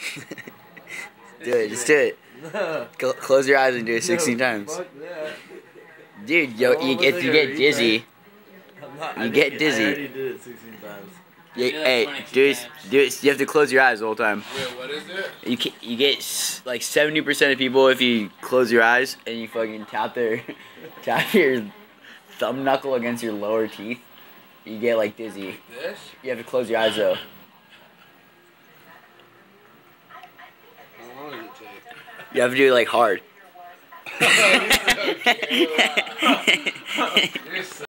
Do it. Just do it. Close your eyes and do it 16 times. Fuck that. Dude, yo, you get dizzy. You get dizzy. I already did it 16 times. Yeah, hey, do it. You have to close your eyes the whole time. Wait, what is it? You get like 70% of people if you close your eyes and you fucking tap your thumb knuckle against your lower teeth. You get like dizzy. This? You have to close your eyes though. How long does it take? You have to do it like hard. You're so